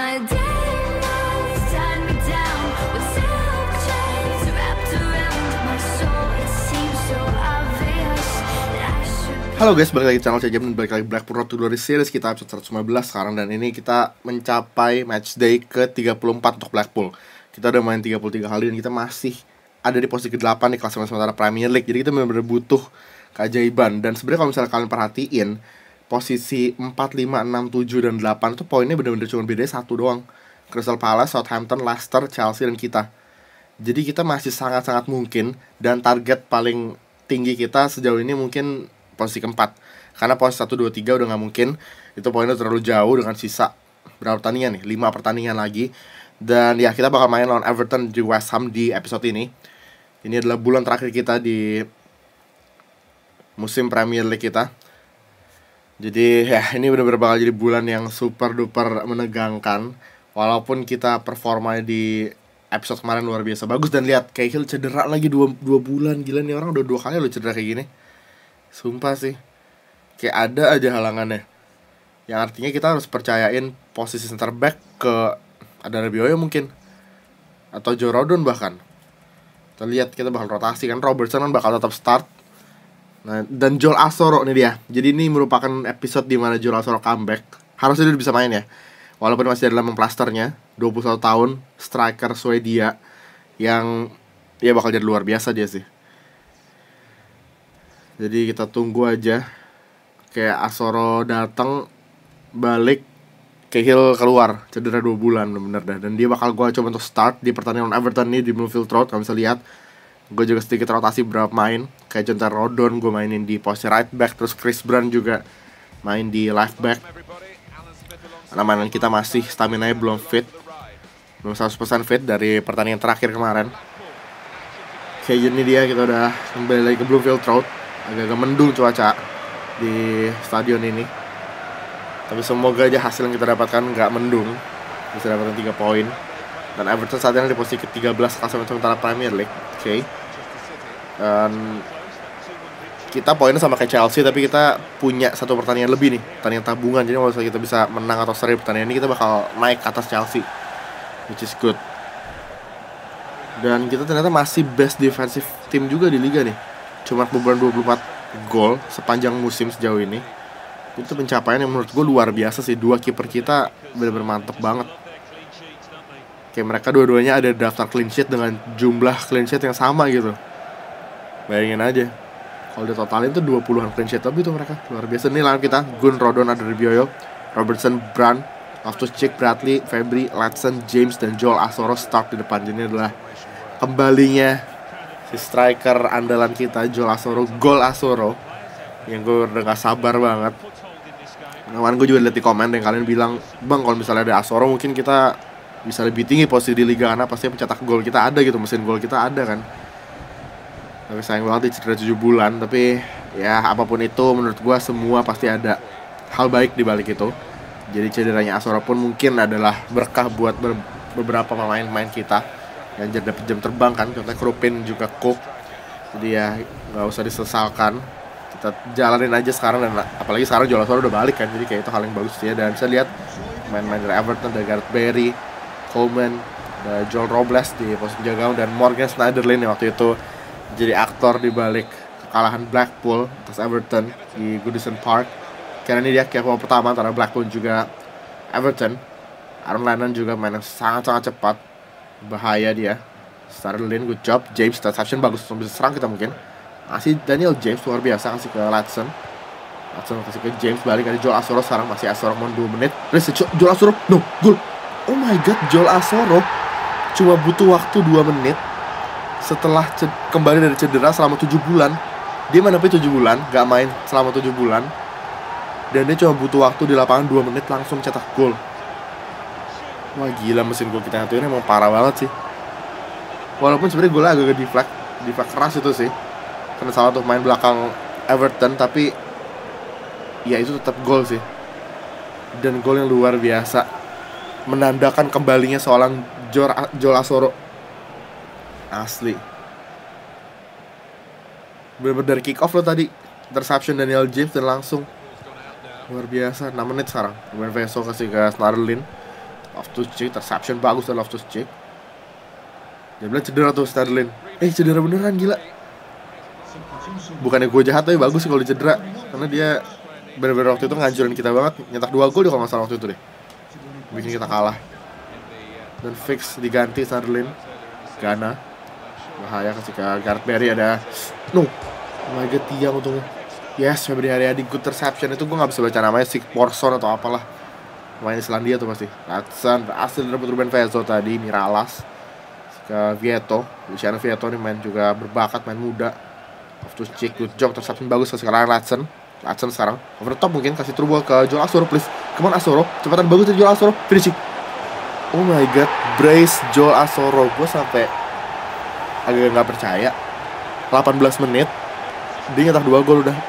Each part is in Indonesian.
my day nights tied me down with silk chains wrapped around my soul. It seems so obvious that I should. Halo guys, balik lagi di channel Cajam dan balik lagi Blackpool Road to Glory Series. Kita episode 115 sekarang dan ini kita mencapai matchday ke-34 untuk Blackpool. Kita udah main 33 kali dan kita masih ada di posisi ke-8 di klasemen sementara Premier League. Jadi kita benar-benar butuh keajaiban. Dan sebenarnya kalau misalnya kalian perhatiin, posisi 4, 5, 6, 7, dan 8 itu poinnya benar-benar cuma beda satu doang. Crystal Palace, Southampton, Leicester, Chelsea, dan kita. Jadi kita masih sangat-sangat mungkin. Dan target paling tinggi kita sejauh ini mungkin posisi keempat. Karena posisi 1, 2, 3 udah gak mungkin. Itu poinnya terlalu jauh dengan sisa berapa pertandingan nih? 5 pertandingan lagi. Dan ya kita bakal main lawan Everton di West Ham di episode ini. Ini adalah bulan terakhir kita di musim Premier League kita. Jadi ya ini benar-benar bakal jadi bulan yang super duper menegangkan. Walaupun kita performa di episode kemarin luar biasa bagus. Dan lihat Cahill cedera lagi 2 bulan. Gila nih orang udah 2 kali lo cedera kayak gini. Sumpah sih, kayak ada aja halangannya. Yang artinya kita harus percayain posisi center back ke Adana Bioyo mungkin, atau Joe Rodon bahkan. Kita lihat kita bakal rotasi kan. Robertson kan bakal tetap start. Nah, dan Joel Asoro nih dia. Jadi ini merupakan episode di mana Joel Asoro comeback. Harusnya dia bisa main ya, walaupun masih dalam memplasternya. 21 tahun, striker Swedia yang ya bakal jadi luar biasa dia sih. Jadi kita tunggu aja. Kayak Asoro datang, balik, Cahill keluar, cedera 2 bulan bener dah. Dan dia bakal gue coba untuk start di pertandingan Everton nih di Bloomfield Road. Kalian bisa lihat gue juga sedikit rotasi beberapa main. Kayak Jonathan Rodon gue mainin di posisi right back. Terus Chris Brand juga main di left back. Karena mainan kita masih stamina-nya belum fit, belum 100% fit dari pertandingan terakhir kemarin. Kayak gini dia, kita udah kembali lagi ke Bloomfield Road. Agak-agak mendung cuaca di stadion ini. Tapi semoga aja hasil yang kita dapatkan nggak mendung, bisa dapatkan 3 poin. Dan Everton saat ini di posisi ke-13 klasemen sementara Premier League. Oke. Dan kita poinnya sama kayak Chelsea, tapi kita punya 1 pertandingan lebih nih, pertandingan tabungan. Jadi kalau misalnya kita bisa menang atau seri pertandingan ini, kita bakal naik ke atas Chelsea, which is good. Dan kita ternyata masih best defensive team juga di liga nih. Cuma kebobolan 24 gol sepanjang musim sejauh ini. Itu pencapaian yang menurut gue luar biasa sih. 2 kiper kita benar-benar mantep banget. Kayak mereka dua-duanya ada daftar clean sheet dengan jumlah clean sheet yang sama gitu. Bayangin aja, kalau di totalin tuh 20-an clean sheet lebih tuh mereka. Luar biasa. Nih lawan kita Gun, Rodon, Adana Bioyo, Robertson, Brand, Loftus-Cheek, Bradley, Fabry, Ledson, James, dan Joel Asoro start di depan. Jadi ini adalah kembalinya si striker andalan kita, Joel Asoro, gol Asoro, yang gue udah gak sabar banget. Kemarin gue juga liat di komen yang kalian bilang, bang kalau misalnya ada Asoro mungkin kita bisa lebih tinggi posisi di liga, karena pasti pencetak gol kita ada gitu, mesin gol kita ada kan. Tapi sayang banget dia cedera 7 bulan. Tapi ya apapun itu menurut gue semua pasti ada hal baik di balik itu. Jadi cederanya Asoro pun mungkin adalah berkah buat beberapa pemain-pemain kita yang jadi dapat jam terbang kan, contohnya Krupin juga Cook. Jadi ya nggak usah disesalkan, kita jalanin aja sekarang. Dan apalagi sekarang Joel Asoro udah balik kan, jadi kayak itu hal yang bagus ya. Dan saya lihat main-main dari Everton, ada Gareth Barry, Coleman, ada Joel Robles di posisi penjaga gawang, dan Morgan Schneiderlin yang waktu itu jadi aktor di balik kekalahan Blackpool atas Everton di Goodison Park. Karena ini dia keeper pertama antara Blackpool juga Everton. Aaron Lennon juga main yang sangat-sangat cepat, bahaya dia. Sterling, good job. James, interception bagus, bisa serang kita mungkin. Masih Daniel James luar biasa, kasih ke Ledson. Ledson kasih ke James, balik ada Joel Asoro sekarang, masih Asoro mau 2 menit. Joel Asoro, no, gol. Oh my god, Joel Asoro cuma butuh waktu 2 menit setelah kembali dari cedera selama 7 bulan. Dia mana 7 bulan, gak main selama 7 bulan. Dan dia cuma butuh waktu di lapangan 2 menit langsung cetak gol. Wah gila, mesin gol kita itu emang parah banget sih. Walaupun sebenarnya golnya agak deflect keras itu sih, karena salah tuh main belakang Everton, tapi ya itu tetap gol sih. Dan gol yang luar biasa, menandakan kembalinya seorang Joel Asoro. Asli bener-bener dari kick off lo tadi, interception Daniel James dan langsung luar biasa. 6 menit sekarang Ruben Veso kasih ke Snarlin, Loftus-Cheek, interception bagus dari Loftus-Cheek. Dia bilang cedera tuh Sterling. Cedera beneran, gila. Bukannya gue jahat tapi bagus sih kalau cedera, karena dia bener-bener waktu itu ngancurin kita banget. Nyetak 2 gol dia kalau nggak salah waktu itu deh, bikin kita kalah. Dan fix diganti Sterling. Ghana bahaya ketika Gareth Barry ada oh my god, tiang untungnya. Yes, Febri Haryadi, good interception. Itu gue gak bisa baca namanya, Sigporson atau apalah, main Islandia tuh pasti. Hudson berhasil dapat Ruben Vezo tadi. Miralas ke Vieto, Luciano Vieto nih main juga berbakat, main muda. Loftus-Cheek, good job, interception bagus sekarang. Hudson sekarang over the top, mungkin kasih through ball ke Joel Asoro, please. Come on Asoro, cepatan bagus dari Joel Asoro, finishing. Oh my god, brace Joel Asoro. Gue sampai agak gak percaya, 18 menit dia nyetak 2 gol udah.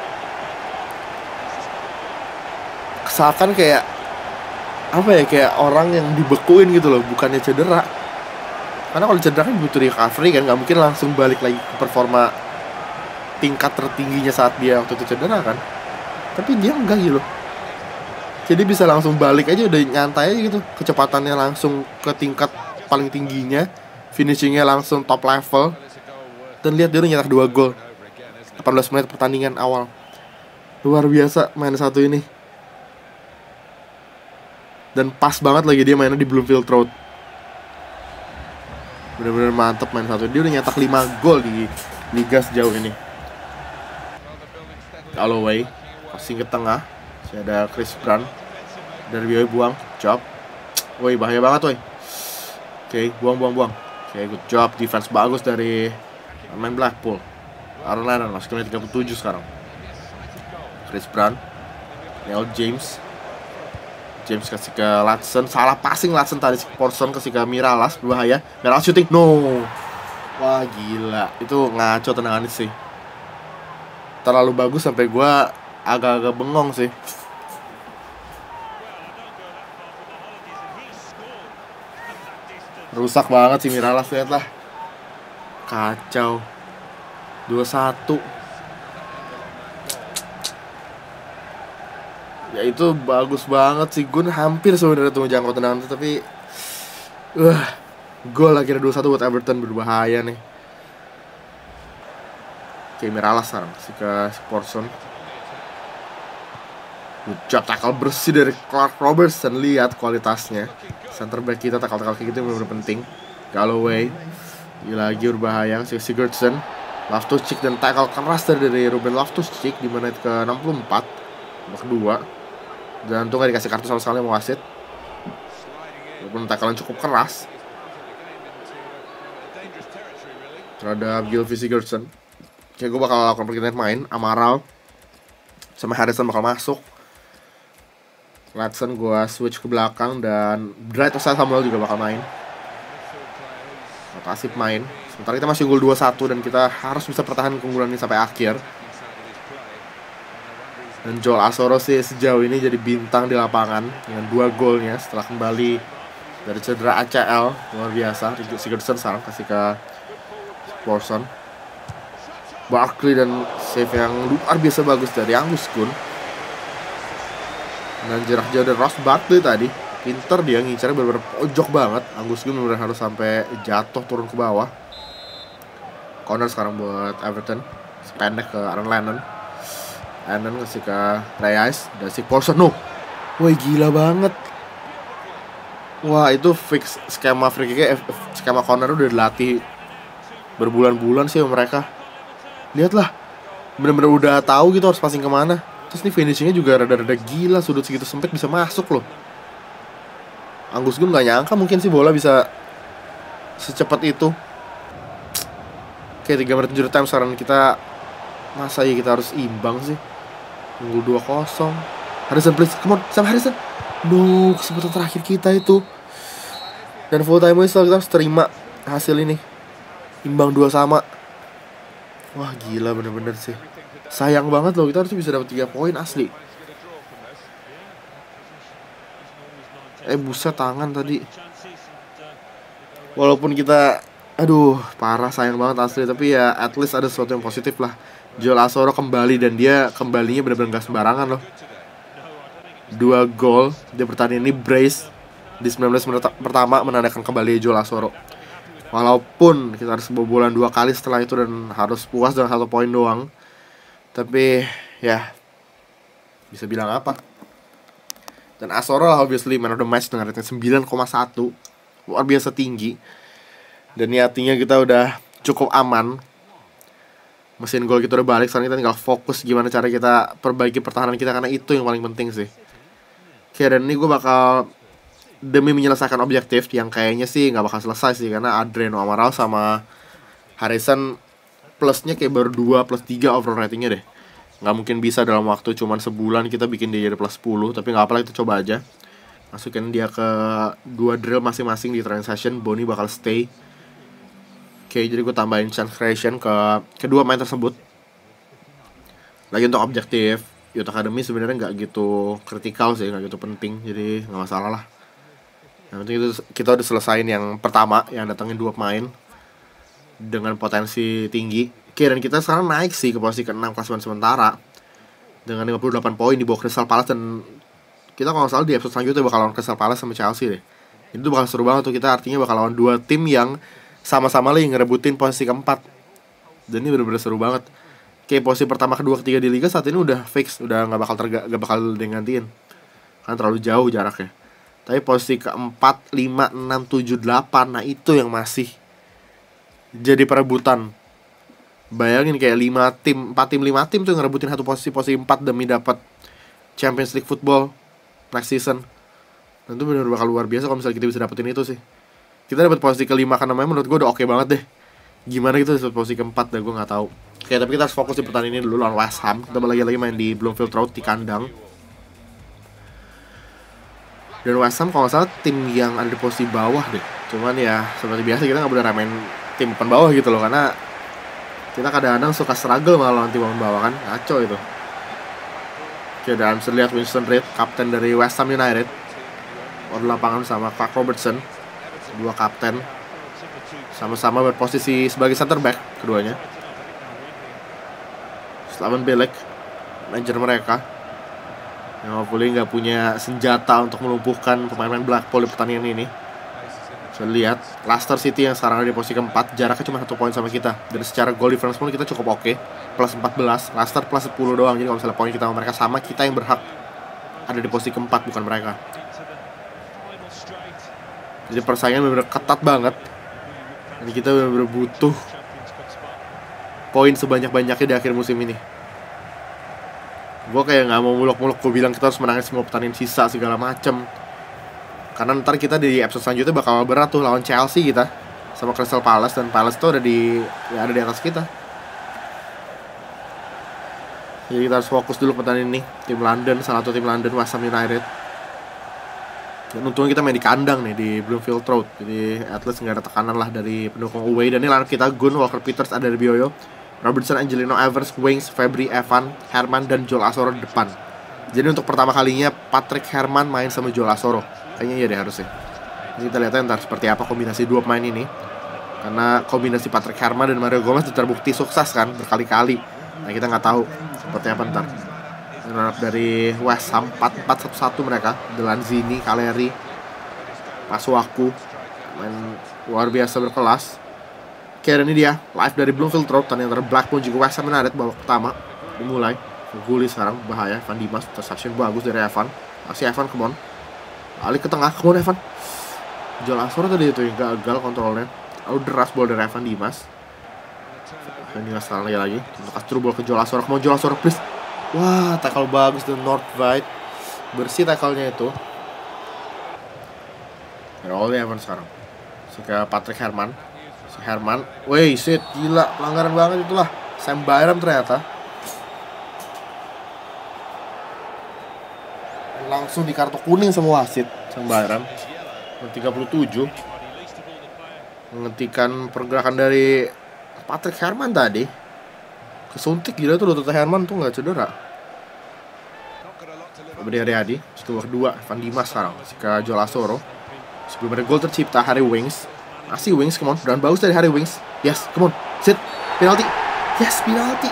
Kesalkan kayak apa ya, kayak orang yang dibekuin gitu loh, bukannya cedera. Karena kalau cedera kan butuh recovery kan, nggak mungkin langsung balik lagi ke performa tingkat tertingginya saat dia waktu itu cedera kan. Tapi dia enggak gitu loh, jadi bisa langsung balik aja, udah nyantai aja gitu. Kecepatannya langsung ke tingkat paling tingginya, finishingnya langsung top level. Dan lihat dia udah nyetak 2 gol 18 menit pertandingan awal. Luar biasa main satu ini. Dan pas banget lagi dia mainnya di Bloomfield Road. Bener-bener mantep main satu. Dia udah nyetak 5 gol di liga sejauh ini. Galloway passing ke tengah, masih ada Chris Brown. Dari Bioy buang, job. Woi, bahaya banget woi. Oke, buang. Oke, good job, defense bagus dari main Blackpool. Aaron Lennon masuk ke menit 37 sekarang. Chris Brown, Neil James kasih ke Latson, salah passing Latson tadi. Porson kasih ke Miralas, berbahaya. Miralas shooting, no. Wah gila, itu ngaco tendangannya sih. Terlalu bagus sampai gue agak-agak bengong sih. Rusak banget sih Miralas, lihat lah. Kacau. 2-1. Ya itu bagus banget sih. Gun hampir sebenarnya tuh jangkau tendangan itu, tapi gol akhirnya 2-1 buat Everton, berbahaya nih. Oke, Miralas sekarang kasih ke Porson. Good job, tackle bersih dari Clark Robertson. Lihat kualitasnya. Center back kita tackle-tackle kayak gitu benar-benar penting. Galloway lagi berbahaya. Sigurdsson, Loftus-Cheek, dan tackle keras dari Ruben Loftus-Cheek di menit ke 64 kedua. Dan untung gak dikasih kartu sama sekali sama wasit. Walaupun tackle yang cukup keras terhadap Gylfi Sigurdsson. Kayak gue bakal lakukan pergantian main. Amaral sama Harrison bakal masuk. Latson gue switch ke belakang, dan Bright Osai Samuel juga bakal main. Kasih main. Sementara kita masih unggul 2-1 dan kita harus bisa pertahankan keunggulan ini sampai akhir. Dan Joel Asoro sih sejauh ini jadi bintang di lapangan dengan 2 golnya setelah kembali dari cedera ACL. Luar biasa. Sigurdsson sekarang kasih ke Porson. Barkley, dan save yang luar biasa bagus dari Angus Gunn. Dan jarak jauh dari Ross Barkley tadi. Pinter dia ngincarnya bener-bener pojok banget. Angus Gunn bener-bener harus sampai jatuh turun ke bawah. Corner sekarang buat Everton. Sependek ke Aaron Lennon. Lennon kasih ke Reyes. Dan si Porson, no. Woi gila banget. Wah itu fix skema free kick, skema corner udah dilatih berbulan-bulan sih sama mereka. Lihatlah, bener-bener udah tahu gitu harus passing kemana. Terus nih finishingnya juga rada-rada gila, sudut segitu sempit bisa masuk loh. Angus Gunn gak nyangka mungkin sih bola bisa secepat itu. Oke, 3 menit injury time sekarang kita. Masa ya kita harus imbang sih. Unggul 2-0. Harrison please, come on, Sam Harrison. No, kesempatan terakhir kita itu. Dan full time whistle, kita harus terima hasil ini. Imbang 2-2. Wah gila bener-bener sih. Sayang banget loh, kita harus bisa dapat 3 poin asli. Buset tangan tadi. Walaupun kita parah, sayang banget asli. Tapi ya at least ada sesuatu yang positif lah. Joel Asoro kembali, dan dia kembalinya bener-bener gak sembarangan loh. 2 gol di pertandingan ini, brace di 19 menit pertama menandakan kembali Joel Asoro. Walaupun kita harus kebobolan 2 kali setelah itu dan harus puas dengan 1 poin doang, tapi ya bisa bilang apa. Dan Asoro lah obviously man of the match dengan rating 9,1, luar biasa tinggi. Dan ya artinya kita udah cukup aman. Mesin gol kita udah balik, sekarang kita tinggal fokus gimana cara kita perbaiki pertahanan kita, karena itu yang paling penting sih. Oke, dan ini gue bakal demi menyelesaikan objektif yang kayaknya sih nggak bakal selesai sih, karena Adriano Amaral sama Harrison plusnya kayak baru 2 plus 3 overall ratingnya deh. Nggak mungkin bisa dalam waktu cuman sebulan kita bikin dia jadi plus 10, tapi nggak apa-apa, kita coba aja. Masukin dia ke 2 drill masing-masing di training session. Boni bakal stay. Oke, jadi gue tambahin chance creation ke kedua main tersebut. Lagi untuk objektif Youth Academy sebenarnya nggak gitu kritikal sih, nggak gitu penting, jadi nggak masalah lah. Yang penting itu kita udah selesain yang pertama, yang datangin 2 pemain dengan potensi tinggi. Oke, dan kita sekarang naik sih ke posisi ke-6 klasemen sementara dengan 58 poin di bawah Crystal Palace. Dan kita kalau nggak salah di episode selanjutnya bakal lawan Crystal Palace sama Chelsea deh. Itu bakal seru banget tuh, kita artinya bakal lawan 2 tim yang sama-sama lagi ngerebutin posisi ke-4. Dan ini bener-bener seru banget. Oke, posisi pertama, kedua, ketiga di liga saat ini udah fix, udah nggak bakal digantiin karena terlalu jauh jaraknya. Tapi posisi ke-4, 5, 6, 7, 8, nah itu yang masih jadi perebutan. Bayangin kayak 4 tim 5 tim tuh ngerebutin satu posisi 4 demi dapat Champions League football next season. Dan itu benar bakal luar biasa kalau misalnya kita bisa dapetin itu sih. Kita dapat posisi ke-5 kan, namanya menurut gue udah oke banget deh. Gimana kita dapat posisi ke-4 dah gue nggak tahu. Oke, tapi kita harus fokus di pertandingan ini dulu lawan West Ham. Kita lagi main di Bloomfield Road di kandang. Dan West Ham kalau nggak salah tim yang ada di posisi bawah deh. Cuman ya seperti biasa kita nggak boleh ramein tim papan bawah gitu loh, karena kita kadang-kadang suka struggle malah lawan tim papan bawah kan, ngaco itu. Oke, dan bisa lihat Winston Reid, kapten dari West Ham United, di lapangan sama Clark Robertson, 2 kapten, sama-sama berposisi sebagai center back keduanya. Slaven Bilic, manajer mereka, yang hopefully nggak punya senjata untuk melumpuhkan pemain-pemain Blackpool di pertandingan ini. Bisa lihat Leicester City yang sekarang ada di posisi ke-4, jaraknya cuma 1 poin sama kita. Dan secara goal difference pun kita cukup oke, plus 14, Leicester plus 10 doang. Jadi kalau misalnya poin kita sama mereka sama, kita yang berhak ada di posisi ke-4, bukan mereka. Jadi persaingan benar-benar ketat banget. Dan kita benar-benar butuh poin sebanyak-banyaknya di akhir musim ini. Gue kayak gak mau muluk-muluk gue bilang kita harus menangin semua pertandingan sisa segala macem, karena ntar kita di episode selanjutnya bakal berat tuh lawan Chelsea kita sama Crystal Palace, dan Palace tuh ada di atas kita. Jadi kita harus fokus dulu pertandingan ini. Tim London, salah satu tim London, West Ham United. Dan untungnya kita main di kandang nih di Bloomfield Road, jadi at least gak ada tekanan lah dari pendukung away. Dan ini line kita Gun, Walker Peters, ada dari Bioyo, Robertson, Angelino, Evers, Wings, Fabry, Evan, Herman, dan Joel Asoro di depan. Jadi untuk pertama kalinya Patrick Herman main sama Joel Asoro. Kayaknya iya deh harusnya. Jadi kita lihat ntar seperti apa kombinasi 2 pemain ini. Karena kombinasi Patrick Herman dan Mario Gomez terbukti sukses kan berkali-kali. Nah kita nggak tahu seperti apa ntar. Dari West Ham 4-4-1-1 mereka. Delanzini, Caleri, Masuaku, main luar biasa berkelas. Oke, dan ini dia live dari Bloomfield Road, tanding antara Blackpool juga West Ham United. Babak pertama dimulai. Guli sekarang bahaya. Van Dimas, interception bagus dari Evan. Masih Evan, come on. Balik ke tengah, come on Evan. Joel Asoro tadi itu yang gagal kontrolnya. Lalu deras bola dari Evan Dimas. Evan Dimas sekarang lagi. Untuk kasih bola ke Joel Asoro. Come on Joel Asoro please. Wah, tackle bagus dari Northvide. Bersih tackle-nya itu. Oleh Evan sekarang. Suka Patrick Herman. Herman, wey shit, gila, pelanggaran banget itulah. Sam Byram ternyata langsung di kartu kuning semua wasit. Sam Byram 37 menghentikan pergerakan dari Patrick Herman tadi. Kesuntik gila tuh lutut Herman tuh nggak cedera. Adi, setelah kedua Van Dimas sekarang ke Joel Asoro. Sebelum ada gol tercipta, Harry Winks. Masih Wings, come on, dan bagus dari Harry Wings. Yes, come on, sit, penalti. Yes, penalti.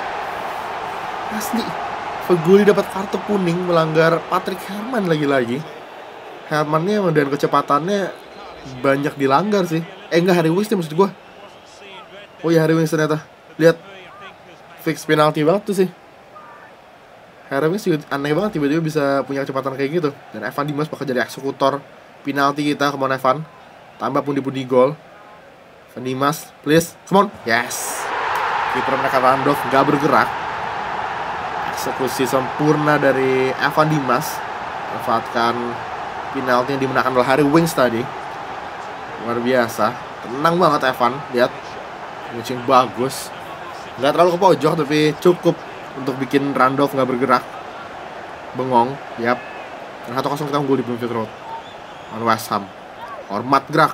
Asli Feguli dapat kartu kuning melanggar Patrick Herman lagi-lagi. Herman-nya emang dan kecepatannya banyak dilanggar sih. Enggak, Harry Winks nih maksud gue. Oh ya, Harry Winks ternyata. Lihat, fix penalti banget tuh sih. Harry Winks juga aneh banget tiba-tiba bisa punya kecepatan kayak gitu. Dan Evan Dimas bakal jadi eksekutor penalti kita. Come on Evan, tambah pundi-pundi gol. Evan Dimas, please, come on. Yes. Kiper mereka Randolph gak bergerak. Eksekusi sempurna dari Evan Dimas. Manfaatkan penalti yang dimenangkan oleh Harry Winks tadi. Luar biasa. Tenang banget Evan. Lihat, finishing bagus. Gak terlalu ke pojok tapi cukup untuk bikin Randolph gak bergerak. Bengong. Yap. Dan 1-0 kita unggul di Bloomfield Road. Lawan West Ham. Hormat gerak.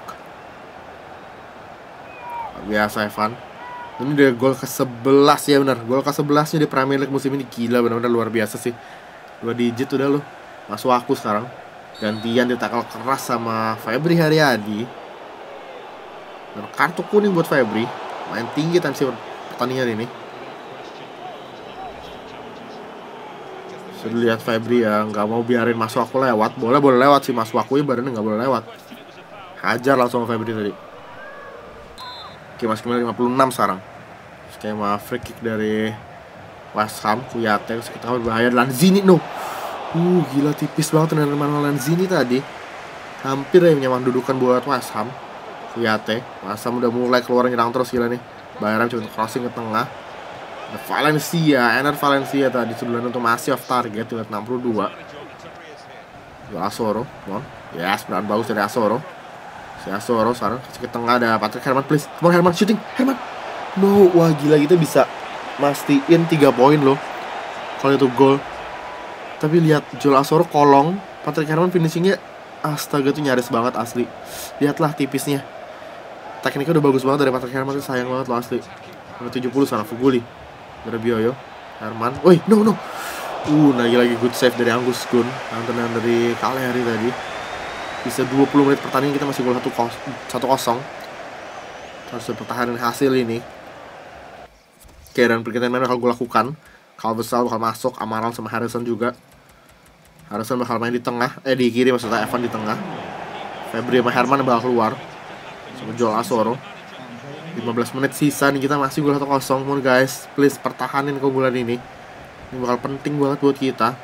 Luar biasa Evan. Ini udah gol ke-11 ya benar. Gol ke-11 nya di Premier League musim ini. Gila, benar-benar luar biasa sih. 2 digit udah lo. Masuk aku sekarang. Gantian ditackle keras sama Febri Haryadi. Dan kartu kuning buat Febri. Main tinggi tensi pertandingan ini. Sudah lihat Febri ya, nggak mau biarin masuk aku lewat. Boleh lewat sih, masuk aku ya badannya nggak boleh lewat. Hajar langsung sama Febri tadi. Oke, masuk ke 56 sekarang. Skema free kick dari West Ham. Kuyate sekitar berbahaya. Lanzini no. Gila tipis banget dengan Manuel Lanzini tadi. Hampir ya nyaman dudukan buat West Ham. Kuyate, West Ham udah mulai keluar nyerang terus gila nih. Bayram coba crossing ke tengah. Valencia, Ener Valencia tadi sebelumnya untuk masih off target di 62. Asoro, come on. Yes, beran bagus dari Asoro. Si Asoro sekarang kasih ke tengah, ada Patrick Herman, please. Come on Herman, shooting, Herman. No, wah gila kita bisa mastiin 3 poin loh kalau itu gol. Tapi lihat Joel Asoro kolong, Patrick Herman finishingnya astaga tuh nyaris banget asli. Lihatlah tipisnya. Tekniknya udah bagus banget dari Patrick Herman, sayang banget loh asli. Nomor 70 sana Fuguli. Dari Bioyo, Herman. Woi, no. Lagi good save dari Angus Gunn. Tenang dari Caleri tadi. Bisa 20 menit pertandingan kita masih gol 1-0. Harus pertahanan hasil ini. Oke, dan perkiraan main bakal gue lakukan. Calvesal bakal masuk, Amaral sama Harrison juga. Harrison bakal main di tengah, di kiri maksudnya, Evan di tengah. Febri sama Herman bakal keluar. Sama Joel Asoro. 15 menit sisa nih, kita masih gol 1-0. Mohon guys, please pertahanin keunggulan ini. Ini bakal penting banget buat kita.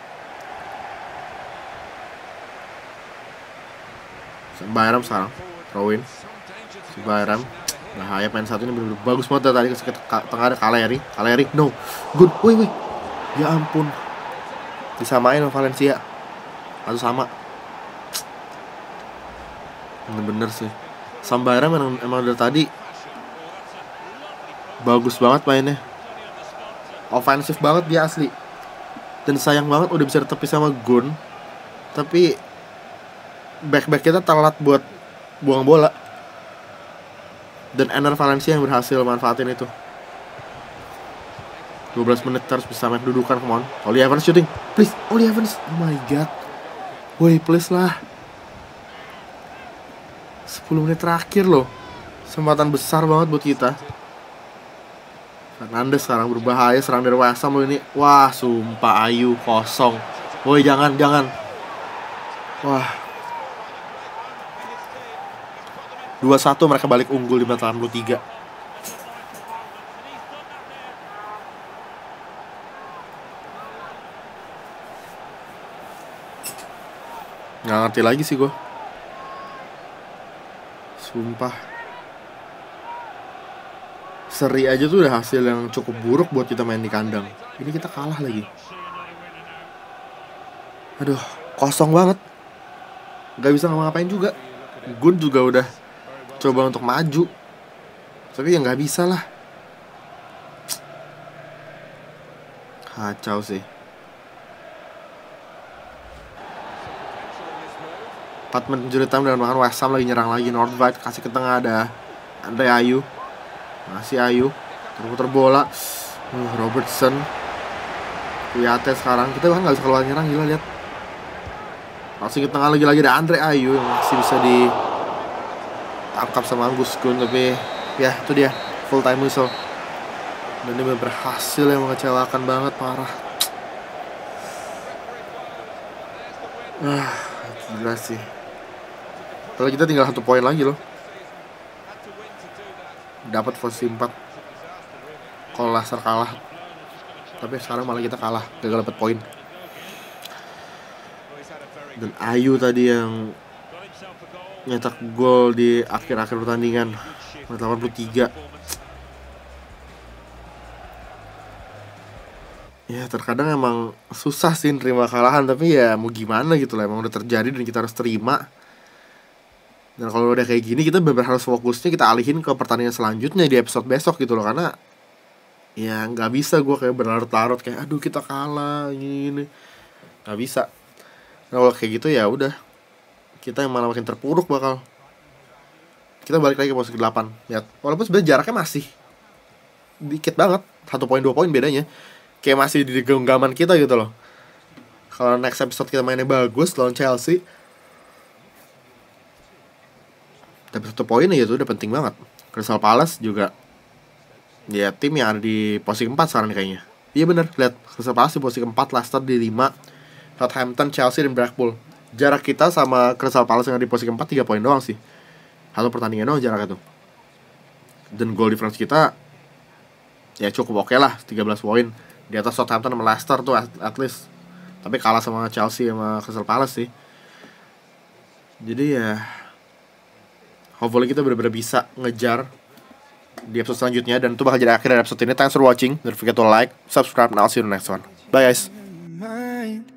Bayram sekarang throw in. Si Bayram bahaya, main satu ini bener-bener bagus banget tadi. Ke tengah ada Caleri, no good. Woi ya ampun, disamain sama Valencia atau sama. Bener-bener sih Sam Bayram emang dari tadi bagus banget mainnya, ofensif banget dia asli. Dan sayang banget udah bisa ditepis sama Gun, tapi back kita telat buat buang bola. Dan Ener Valencia yang berhasil manfaatin itu. 12 menit harus bisa main dudukan, come on. Oli Evans shooting, please. Oli Evans, oh my god. Woi please lah. 10 menit terakhir loh. Kesempatan besar banget buat kita. Fernandes sekarang berbahaya, serang dari West Ham ini. Wah sumpah Ayu kosong. Woi jangan. Wah 2-1 mereka balik unggul di menit 83. Nggak ngerti lagi sih gue. Sumpah. Seri aja tuh udah hasil yang cukup buruk buat kita main di kandang. Ini kita kalah lagi. Aduh, kosong banget. Gak bisa ngapa-ngapain juga. Gun juga udah coba untuk maju, tapi ya gak bisa lah. Kacau sih. 4 menit injury time dan bahkan West Ham lagi nyerang lagi. Northwide kasih ke tengah, ada Andre Ayew. Masih Ayew terputar bola. Robertson, Kuyate sekarang. Kita bahkan gak bisa keluar nyerang, gila lihat. Langsung ke tengah lagi ada Andre Ayew yang masih bisa ditangkap sama Angus Gunn, tapi ya itu dia full time whistle. Dan ini berhasil yang mengecewakan banget, parah. Gila sih. Kalau kita tinggal 1 poin lagi loh. Dapat posisi 4. Kalau Leicester kalah. Tapi sekarang malah kita kalah, gagal dapat poin. Dan Ayu tadi yang nyetak gol di akhir-akhir pertandingan, menit 83. Ya terkadang emang susah sih nerima kalahan, tapi ya mau gimana gitu lah, emang udah terjadi dan kita harus terima. Dan kalau udah kayak gini kita benar-benar harus fokusnya kita alihin ke pertandingan selanjutnya di episode besok gitu loh. Karena ya nggak bisa gue kayak berlarut-larut kayak aduh kita kalah gini, nggak bisa. Nah, kalau kayak gitu ya udah, kita yang malah makin terpuruk bakal. Kita balik lagi ke posisi 8. Lihat, walaupun sebenarnya jaraknya masih dikit banget, 1 poin 2 poin bedanya. Kayak masih di genggaman kita gitu loh. Kalau next episode kita mainnya bagus lawan Chelsea, dapat 1 poin ya itu udah penting banget. Crystal Palace juga ya tim yang ada di posisi 4 sekarang kayaknya. Iya bener, lihat Crystal Palace di posisi 4, Leicester di 5, Southampton, Chelsea, dan Blackpool. Jarak kita sama Crystal Palace yang ada di posisi 4 3 poin doang sih. 1 pertandingan doang jaraknya tuh. Dan goal difference kita ya cukup oke lah, 13 poin. Di atas Southampton sama Leicester tuh at least. Tapi kalah sama Chelsea sama Crystal Palace sih. Jadi ya hopefully kita benar-benar bisa ngejar di episode selanjutnya. Dan itu bakal jadi akhir dari episode ini. Thanks for watching. Don't forget to like, subscribe, and I'll see you in the next one. Bye guys.